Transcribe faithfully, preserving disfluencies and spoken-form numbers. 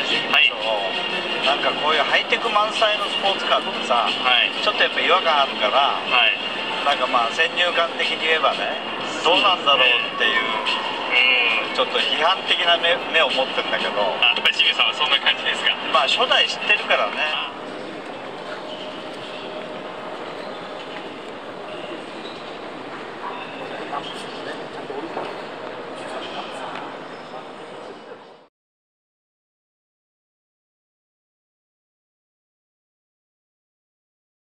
はい、 なんかこういうハイテク満載のスポーツカーってさ、はい、ちょっとやっぱ違和感あるから、はい、なんかまあ先入観的に言えばね、どうなんだろうっていう、うん、ちょっと批判的な目、目を持ってるんだけど、 あ、やっぱり清水さんはそんな感じですか？ まあ初代知ってるからね。